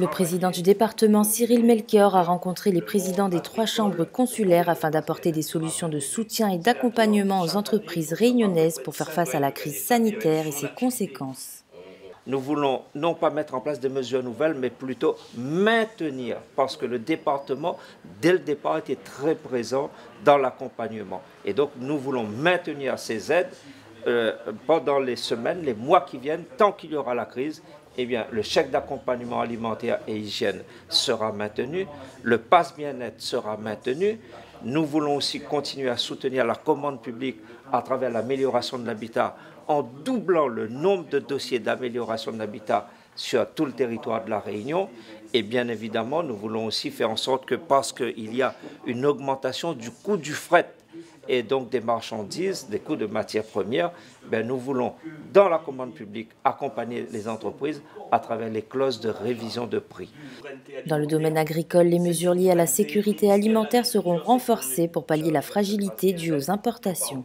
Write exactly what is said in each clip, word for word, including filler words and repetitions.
Le président du département, Cyril Melchior, a rencontré les présidents des trois chambres consulaires afin d'apporter des solutions de soutien et d'accompagnement aux entreprises réunionnaises pour faire face à la crise sanitaire et ses conséquences. Nous voulons non pas mettre en place des mesures nouvelles, mais plutôt maintenir, parce que le département, dès le départ, était très présent dans l'accompagnement. Et donc, nous voulons maintenir ces aides euh, pendant les semaines, les mois qui viennent, tant qu'il y aura la crise. Eh bien, le chèque d'accompagnement alimentaire et hygiène sera maintenu, le pass bien-être sera maintenu. Nous voulons aussi continuer à soutenir la commande publique à travers l'amélioration de l'habitat en doublant le nombre de dossiers d'amélioration de l'habitat sur tout le territoire de la Réunion. Et bien évidemment, nous voulons aussi faire en sorte que, parce qu'il y a une augmentation du coût du fret et donc des marchandises, des coûts de matières premières, ben nous voulons, dans la commande publique, accompagner les entreprises à travers les clauses de révision de prix. Dans le domaine agricole, les mesures liées à la sécurité alimentaire seront renforcées pour pallier la fragilité due aux importations.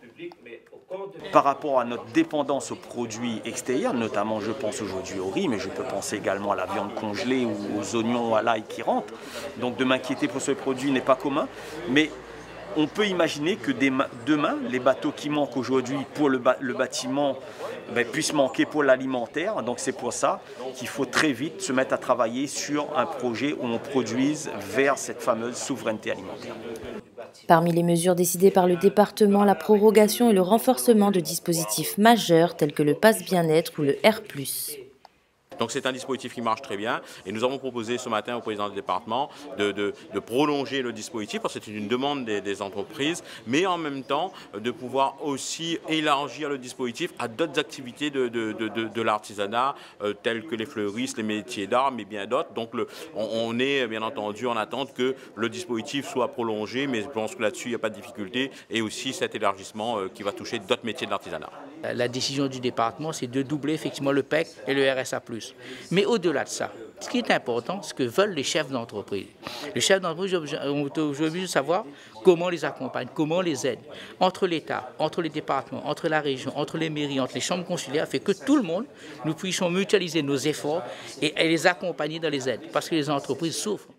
Par rapport à notre dépendance aux produits extérieurs, notamment je pense aujourd'hui au riz, mais je peux penser également à la viande congelée ou aux oignons à l'ail qui rentrent. Donc de m'inquiéter pour ce produit n'est pas commun, mais on peut imaginer que demain, les bateaux qui manquent aujourd'hui pour le, le bâtiment ben, puissent manquer pour l'alimentaire. Donc c'est pour ça qu'il faut très vite se mettre à travailler sur un projet où on produise vers cette fameuse souveraineté alimentaire. Parmi les mesures décidées par le département, la prorogation et le renforcement de dispositifs majeurs tels que le pass bien-être ou le R plus. Donc c'est un dispositif qui marche très bien et nous avons proposé ce matin au président du département de, de, de prolonger le dispositif parce que c'est une demande des, des entreprises, mais en même temps de pouvoir aussi élargir le dispositif à d'autres activités de, de, de, de, de l'artisanat euh, telles que les fleuristes, les métiers d'art, mais bien d'autres. Donc le, on, on est bien entendu en attente que le dispositif soit prolongé, mais je pense que là-dessus il n'y a pas de difficulté, et aussi cet élargissement euh, qui va toucher d'autres métiers de l'artisanat. La décision du département, c'est de doubler effectivement le P E C et le R S A plus. Mais au-delà de ça, ce qui est important, c'est ce que veulent les chefs d'entreprise. Les chefs d'entreprise ont aujourd'hui de savoir comment les accompagne, comment les aide. Entre l'État, entre les départements, entre la région, entre les mairies, entre les chambres consulaires, fait que tout le monde, nous puissions mutualiser nos efforts et, et les accompagner dans les aides, parce que les entreprises souffrent.